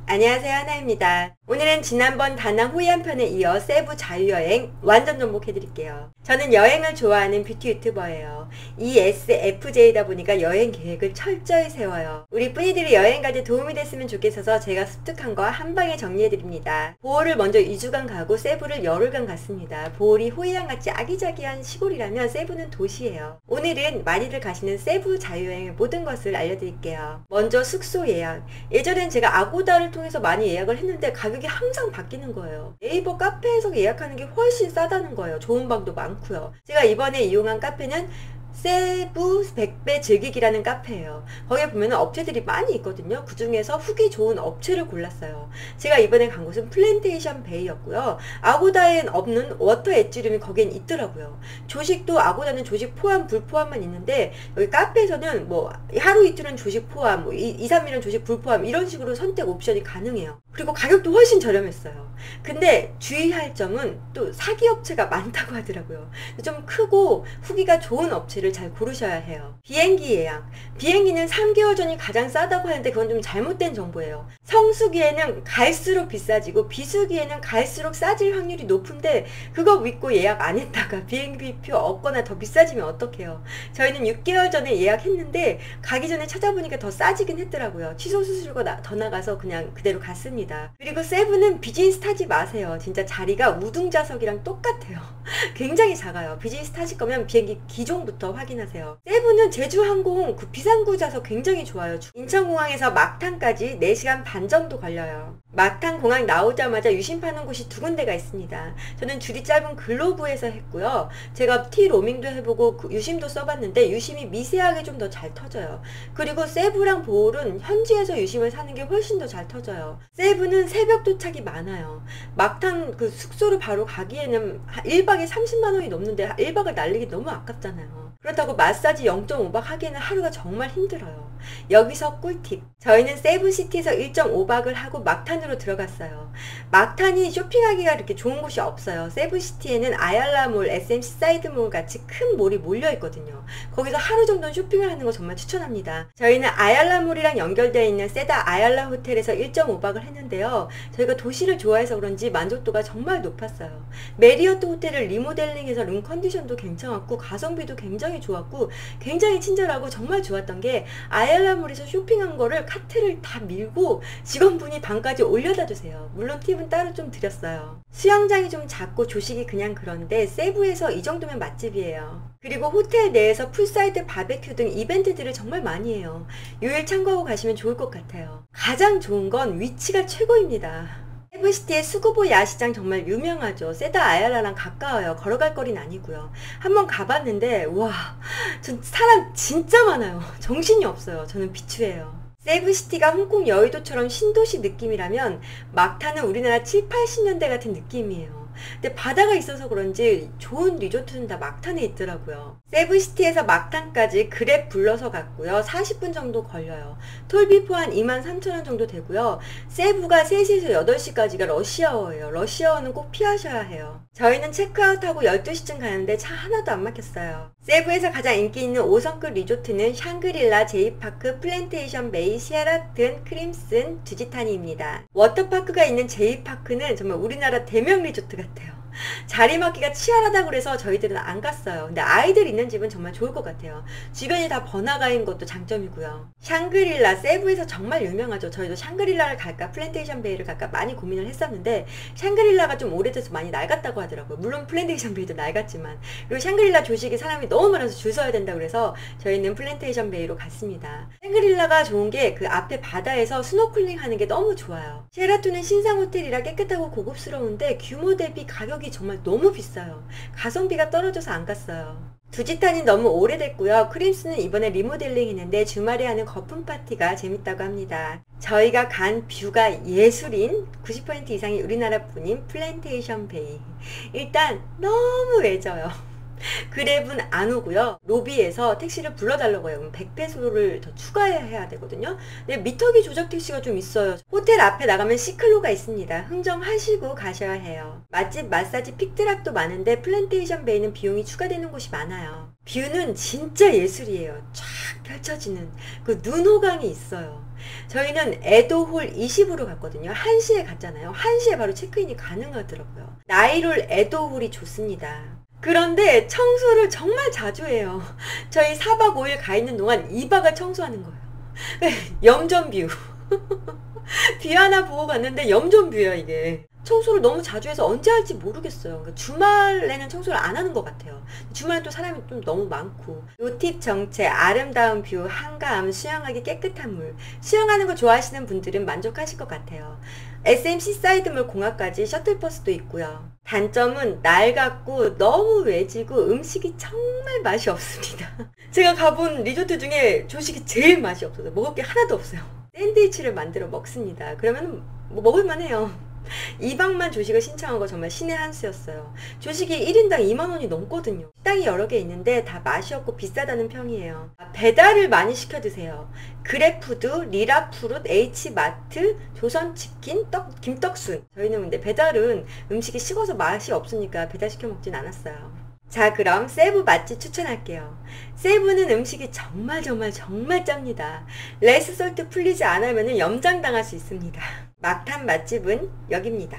안녕하세요, 하나입니다. 오늘은 지난번 다낭 호이안 편에 이어 세부 자유여행 완전 정복해드릴게요. 저는 여행을 좋아하는 뷰티 유튜버예요. ESFJ다 보니까 여행 계획을 철저히 세워요. 우리 뿌니들이 여행 갈 때 도움이 됐으면 좋겠어서 제가 습득한 거 한 방에 정리해드립니다. 보홀을 먼저 2주간 가고 세부를 열흘간 갔습니다. 보홀이 호이안같이 아기자기한 시골이라면 세부는 도시예요. 오늘은 많이들 가시는 세부 자유여행의 모든 것을 알려드릴게요. 먼저 숙소 예약. 예전엔 제가 아고다를 통해서 많이 예약을 했는데 가격이 항상 바뀌는 거예요. 네이버 카페에서 예약하는 게 훨씬 싸다는 거예요. 좋은 방도 많고요. 제가 이번에 이용한 카페는 세부 100배 즐기기라는 카페예요. 거기에 보면 업체들이 많이 있거든요. 그 중에서 후기 좋은 업체를 골랐어요. 제가 이번에 간 곳은 플랜테이션 베이였고요. 아고다엔 없는 워터 엣지룸이 거기엔 있더라고요. 조식도 아고다는 조식 포함, 불포함만 있는데 여기 카페에서는 뭐 하루 이틀은 조식 포함, 뭐 2, 3일은 조식 불포함 이런 식으로 선택 옵션이 가능해요. 그리고 가격도 훨씬 저렴했어요. 근데 주의할 점은 또 사기 업체가 많다고 하더라고요. 좀 크고 후기가 좋은 업체를 잘 고르셔야 해요. 비행기 예약. 비행기는 3개월 전이 가장 싸다고 하는데 그건 좀 잘못된 정보예요. 성수기에는 갈수록 비싸지고 비수기에는 갈수록 싸질 확률이 높은데 그거 믿고 예약 안 했다가 비행기표 없거나 더 비싸지면 어떡해요. 저희는 6개월 전에 예약했는데 가기 전에 찾아보니까 더 싸지긴 했더라고요. 취소 수수료가 더 나가서 그냥 그대로 갔습니다. 그리고 세부는 비즈니스 타지 마세요. 진짜 자리가 우등좌석이랑 똑같아요. 굉장히 작아요. 비즈니스 타실 거면 비행기 기종부터 확인하세요. 세부는 제주항공 그 비상구 좌석 굉장히 좋아요. 인천공항에서 막탄까지 4시간 반 정도 걸려요. 막탄 공항 나오자마자 유심 파는 곳이 2군데가 있습니다. 저는 줄이 짧은 글로브에서 했고요. 제가 티 로밍도 해보고 유심도 써봤는데 유심이 미세하게 좀 더 잘 터져요. 그리고 세부랑 보홀은 현지에서 유심을 사는 게 훨씬 더 잘 터져요. 세부는 새벽 도착이 많아요. 막탄 그 숙소로 바로 가기에는 1박에 30만 원이 넘는데 1박을 날리기 너무 아깝잖아요. 그렇다고 마사지 0.5박 하기에는 하루가 정말 힘들어요. 여기서 꿀팁. 저희는 세부시티에서 1.5박을 하고 막탄으로 들어갔어요. 막탄이 쇼핑하기가 그렇게 좋은 곳이 없어요. 세부시티에는 아얄라몰, SMC 사이드몰 같이 큰 몰이 몰려있거든요. 거기서 하루 정도는 쇼핑을 하는 거 정말 추천합니다. 저희는 아얄라몰이랑 연결되어 있는 세다 아얄라 호텔에서 1.5박을 했는데요. 저희가 도시를 좋아해서 그런지 만족도가 정말 높았어요. 메리어트 호텔을 리모델링해서 룸 컨디션도 괜찮았고 가성비도 굉장히 좋았고 굉장히 친절하고 정말 좋았던 게 아얄라몰에서 쇼핑한 거를 카트를 다 밀고 직원분이 방까지 올려다 주세요. 물론 팁은 따로 좀 드렸어요. 수영장이 좀 작고 조식이 그냥 그런데 세부에서 이 정도면 맛집이에요. 그리고 호텔 내에서 풀사이드 바베큐 등 이벤트들을 정말 많이 해요. 요일 참고하고 가시면 좋을 것 같아요. 가장 좋은 건 위치가 최고입니다. 세부시티의 수구보 야시장 정말 유명하죠. 세다 아얄라랑 가까워요. 걸어갈 거리는 아니고요. 한번 가봤는데 와, 전 사람 진짜 많아요. 정신이 없어요. 저는 비추해요. 세부시티가 홍콩 여의도처럼 신도시 느낌이라면 막탄은 우리나라 7, 80년대 같은 느낌이에요. 근데 바다가 있어서 그런지 좋은 리조트는 다 막탄에 있더라고요. 세부시티에서 막탄까지 그랩 불러서 갔고요. 40분 정도 걸려요. 톨비 포함 23,000원 정도 되고요. 세부가 3시에서 8시까지가 러시아워예요. 러시아워는 꼭 피하셔야 해요. 저희는 체크아웃하고 12시쯤 가는데 차 하나도 안 막혔어요. 세부에서 가장 인기 있는 5성급 리조트는 샹그릴라, 제이파크, 플랜테이션 베이, 시에라튼, 크림슨, 두지타니입니다. 워터파크가 있는 제이파크는 정말 우리나라 대명 리조트 같아요. 자리맡기가 치열하다고 그래서 저희들은 안 갔어요. 근데 아이들 있는 집은 정말 좋을 것 같아요. 주변이 다 번화가인 것도 장점이고요. 샹그릴라, 세부에서 정말 유명하죠. 저희도 샹그릴라를 갈까 플랜테이션 베이를 갈까 많이 고민을 했었는데 샹그릴라가 좀 오래돼서 많이 낡았다고 하더라고요. 물론 플랜테이션 베이도 낡았지만. 그리고 샹그릴라 조식이 사람이 너무 많아서 줄 서야 된다고 그래서 저희는 플랜테이션 베이로 갔습니다. 샹그릴라가 좋은 게 그 앞에 바다에서 스노클링 하는 게 너무 좋아요. 셰라톤은 신상 호텔이라 깨끗하고 고급스러운데 규모 대비 가격이 정말 너무 비싸요. 가성비가 떨어져서 안 갔어요. 두지탄이 너무 오래됐고요. 크림스는 이번에 리모델링 했는데 주말에 하는 거품 파티가 재밌다고 합니다. 저희가 간 뷰가 예술인 90% 이상이 우리나라 분인 플랜테이션 베이. 일단 너무 외져요. 그랩은 안 오고요. 로비에서 택시를 불러달라고 해요. 그럼 100페소를 더 추가해야 되거든요. 근데 미터기 조작 택시가 좀 있어요. 호텔 앞에 나가면 시클로가 있습니다. 흥정하시고 가셔야 해요. 맛집, 마사지, 픽드랍도 많은데 플랜테이션 베이는 비용이 추가되는 곳이 많아요. 뷰는 진짜 예술이에요. 쫙 펼쳐지는 그 눈호강이 있어요. 저희는 에도홀 20으로 갔거든요. 1시에 갔잖아요. 1시에 바로 체크인이 가능하더라고요. 나이롤 에도홀이 좋습니다. 그런데 청소를 정말 자주 해요. 저희 4박 5일 가 있는 동안 2박을 청소하는 거예요. 염전뷰. 뷰 하나 보고 갔는데 염전뷰야 이게. 청소를 너무 자주 해서 언제 할지 모르겠어요. 그러니까 주말에는 청소를 안 하는 것 같아요. 주말엔 또 사람이 좀 너무 많고. 요팁 정체, 아름다운 뷰, 한가함, 수영하기 깨끗한 물. 수영하는 거 좋아하시는 분들은 만족하실 것 같아요. SMC 사이드몰 공항까지 셔틀버스도 있고요. 단점은 낡았고 너무 외지고 음식이 정말 맛이 없습니다. 제가 가본 리조트 중에 조식이 제일 맛이 없어서 먹을 게 하나도 없어요. 샌드위치를 만들어 먹습니다. 그러면 뭐 먹을만 해요. 2박만 조식을 신청한 거 정말 신의 한 수였어요. 조식이 1인당 2만원이 넘거든요. 식당이 여러 개 있는데 다 맛이 없고 비싸다는 평이에요. 배달을 많이 시켜 드세요. 그래푸드, 리라푸릇, H마트, 조선치킨, 김떡순. 저희는 근데 배달은 음식이 식어서 맛이 없으니까 배달시켜 먹진 않았어요. 자, 그럼 세부 맛집 추천할게요. 세부는 음식이 정말 짭니다. 레스 솔트 풀리지 않으면 염장당할 수 있습니다. 막탄 맛집은 여기입니다.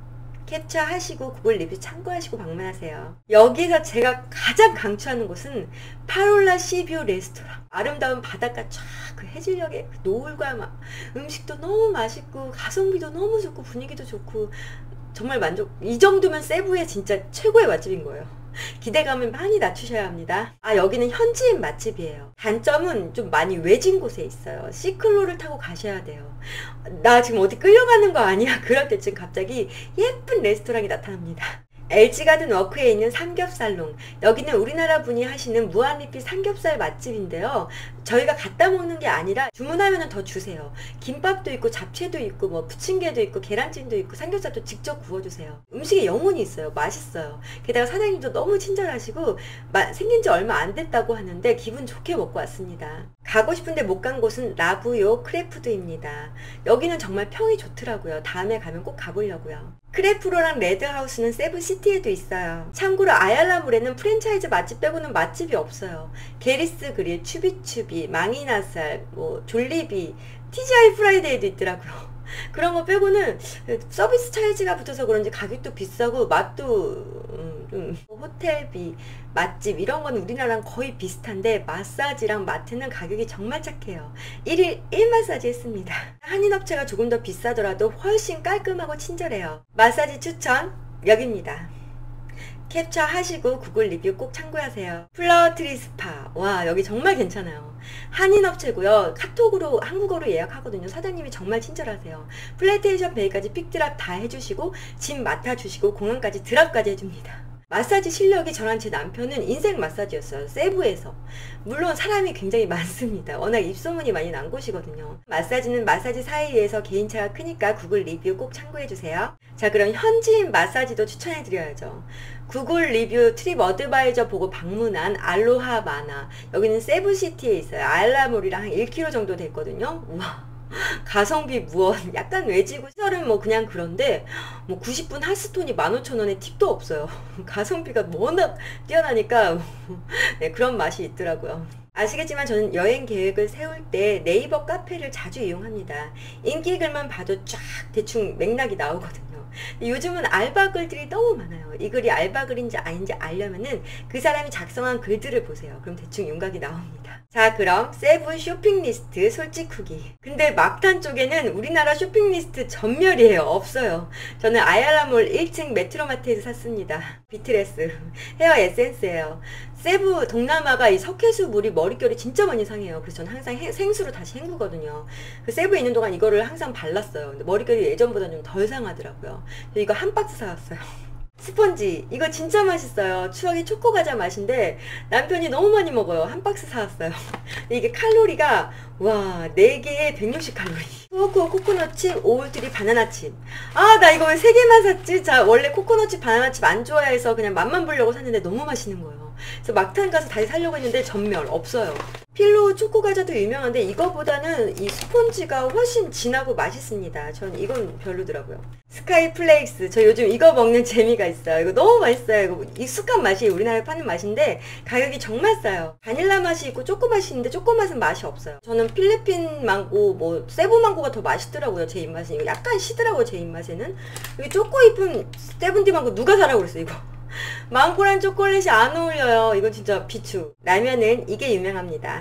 캡처하시고 구글 리뷰 참고하시고 방문하세요. 여기서 제가 가장 강추하는 곳은 파롤라 시뷰 레스토랑. 아름다운 바닷가 쫙 그 해질녘에 그 노을과 막 음식도 너무 맛있고 가성비도 너무 좋고 분위기도 좋고 정말 만족. 이 정도면 세부의 진짜 최고의 맛집인 거예요. 기대감을 많이 낮추셔야 합니다. 아, 여기는 현지인 맛집이에요. 단점은 좀 많이 외진 곳에 있어요. 시클로를 타고 가셔야 돼요. 나 지금 어디 끌려가는 거 아니야? 그럴 때쯤 갑자기 예쁜 레스토랑이 나타납니다. LG가든 워크에 있는 삼겹살롱. 여기는 우리나라 분이 하시는 무한리필 삼겹살 맛집인데요. 저희가 갖다 먹는 게 아니라 주문하면 더 주세요. 김밥도 있고 잡채도 있고 뭐 부침개도 있고 계란찜도 있고 삼겹살도 직접 구워주세요. 음식에 영혼이 있어요. 맛있어요. 게다가 사장님도 너무 친절하시고 생긴 지 얼마 안 됐다고 하는데 기분 좋게 먹고 왔습니다. 가고 싶은데 못 간 곳은 라부요 크래프드입니다. 여기는 정말 평이 좋더라고요. 다음에 가면 꼭 가보려고요. 크레프로랑 레드하우스는 세부시티에도 있어요. 참고로 아얄라몰에는 프랜차이즈 맛집 빼고는 맛집이 없어요. 게리스 그릴, 추비추비, 망이나살, 뭐 졸리비, TGI 프라이데이도 있더라고요. 그런 거 빼고는 서비스 차이즈가 붙어서 그런지 가격도 비싸고 맛도 좀 호텔비, 맛집 이런 건 우리나라랑 거의 비슷한데 마사지랑 마트는 가격이 정말 착해요. 1일 1마사지 했습니다. 한인업체가 조금 더 비싸더라도 훨씬 깔끔하고 친절해요. 마사지 추천 여기입니다. 캡처하시고 구글 리뷰 꼭 참고하세요. 플라워 트리 스파. 와, 여기 정말 괜찮아요. 한인업체고요. 카톡으로 한국어로 예약하거든요. 사장님이 정말 친절하세요. 플레이테이션 베이까지 픽드랍 다 해주시고 짐 맡아주시고 공항까지 드랍까지 해줍니다. 마사지 실력이 저랑 제 남편은 인생 마사지였어요. 세부에서. 물론 사람이 굉장히 많습니다. 워낙 입소문이 많이 난 곳이거든요. 마사지는 마사지 사이에서 개인차가 크니까 구글 리뷰 꼭 참고해주세요. 자, 그럼 현지인 마사지도 추천해드려야죠. 구글 리뷰 트립 어드바이저 보고 방문한 알로하 마나. 여기는 세부시티에 있어요. 알라몰이랑 한 1km 정도 됐거든요. 우와. 가성비 무언. 약간 외지고 시설은 뭐 그냥 그런데 뭐 90분 핫스톤이 15,000원에 팁도 없어요. 가성비가 워낙 뛰어나니까 네, 그런 맛이 있더라고요. 아시겠지만 저는 여행 계획을 세울 때 네이버 카페를 자주 이용합니다. 인기 글만 봐도 쫙 대충 맥락이 나오거든요. 요즘은 알바 글들이 너무 많아요. 이 글이 알바 글인지 아닌지 알려면은 그 사람이 작성한 글들을 보세요. 그럼 대충 윤곽이 나옵니다. 자, 그럼 세부 쇼핑 리스트 솔직 후기. 근데 막탄 쪽에는 우리나라 쇼핑 리스트 전멸이에요. 없어요. 저는 아얄라몰 1층 메트로마트에서 샀습니다. 비트레스 헤어 에센스예요. 세부 동남아가 이 석회수 물이 머릿결이 진짜 많이 상해요. 그래서 저는 항상 생수로 다시 헹구거든요. 그 세부에 있는 동안 이거를 항상 발랐어요. 근데 머릿결이 예전보다 좀 덜 상하더라고요. 이거 한 박스 사왔어요. 스펀지 이거 진짜 맛있어요. 추억의 초코과자 맛인데 남편이 너무 많이 먹어요. 한 박스 사왔어요. 이게 칼로리가 와 4개에 160칼로리. 후오쿠오 코코넛칩, 오울트리 바나나칩. 아, 나 이거 왜 3개만 샀지? 자, 원래 코코넛칩 바나나칩 안 좋아해서 그냥 맛만 보려고 샀는데 너무 맛있는 거예요. 그래서 막탄 가서 다시 사려고 했는데 전멸 없어요. 필로우 초코 과자도 유명한데 이거보다는 이 스폰지가 훨씬 진하고 맛있습니다. 전 이건 별로더라고요. 스카이 플레이스, 저 요즘 이거 먹는 재미가 있어요. 이거 너무 맛있어요. 이거 익숙한 맛이 우리나라에 파는 맛인데 가격이 정말 싸요. 바닐라 맛이 있고 초코 맛이 있는데 초코 맛은 맛이 없어요. 저는 필리핀 망고, 뭐 세부 망고가 더 맛있더라고요. 제 입맛은. 이거 약간 시더라고요. 제 입맛에는. 여기 초코 잎은 세븐티 망고 누가 사라고 그랬어 이거. 망고랑 초콜릿이 안 어울려요. 이건 진짜 비추. 라면은 이게 유명합니다.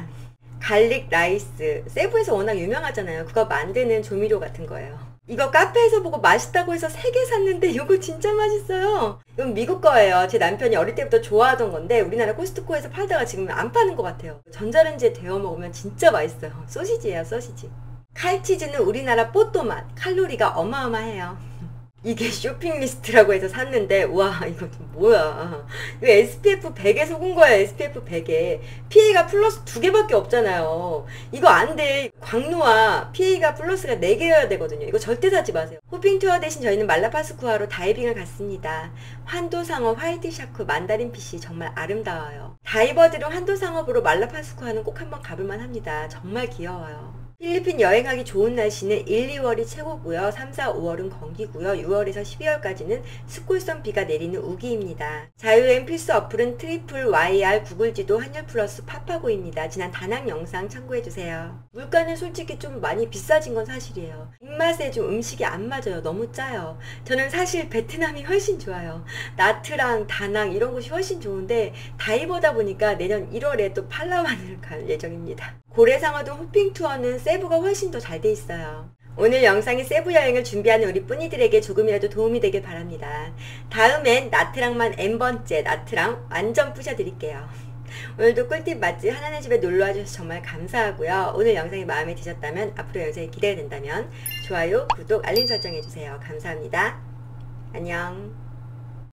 갈릭 라이스. 세부에서 워낙 유명하잖아요. 그거 만드는 조미료 같은 거예요. 이거 카페에서 보고 맛있다고 해서 3개 샀는데 이거 진짜 맛있어요. 이건 미국 거예요. 제 남편이 어릴 때부터 좋아하던 건데 우리나라 코스트코에서 팔다가 지금 안 파는 것 같아요. 전자레인지에 데워 먹으면 진짜 맛있어요. 소시지예요, 소시지. 칼치즈는 우리나라 뽀또 맛. 칼로리가 어마어마해요. 이게 쇼핑 리스트라고 해서 샀는데 와 이거 뭐야. 이거 SPF 100에 속은 거야. SPF 100에 PA가 플러스 2개밖에 없잖아요. 이거 안돼. 광노와 PA가 플러스가 4개여야 되거든요. 이거 절대 사지 마세요. 호핑 투어 대신 저희는 말라파스쿠아로 다이빙을 갔습니다. 환도상어, 화이트샤크, 만다린피쉬 정말 아름다워요. 다이버들은 환도상어보러 말라파스쿠아는 꼭 한번 가볼만 합니다. 정말 귀여워요. 필리핀 여행하기 좋은 날씨는 1, 2월이 최고고요. 3, 4, 5월은 건기고요. 6월에서 12월까지는 스콜성 비가 내리는 우기입니다. 자유여행 필수 어플은 트리플 YR 구글 지도 한율 플러스 파파고입니다. 지난 다낭 영상 참고해주세요. 물가는 솔직히 좀 많이 비싸진 건 사실이에요. 입맛에 좀 음식이 안 맞아요. 너무 짜요. 저는 사실 베트남이 훨씬 좋아요. 나트랑 다낭 이런 곳이 훨씬 좋은데 다이버다 보니까 내년 1월에 또 팔라완을 갈 예정입니다. 고래상어등 호핑 투어는 세부가 훨씬 더 잘 돼 있어요. 오늘 영상이 세부 여행을 준비하는 우리 뿌니들에게 조금이라도 도움이 되길 바랍니다. 다음엔 나트랑만 N번째 나트랑 완전 부셔드릴게요. 오늘도 꿀팁 맛집 하나네 집에 놀러와 주셔서 정말 감사하고요. 오늘 영상이 마음에 드셨다면 앞으로 영상이 기대가 된다면 좋아요, 구독, 알림 설정해주세요. 감사합니다. 안녕.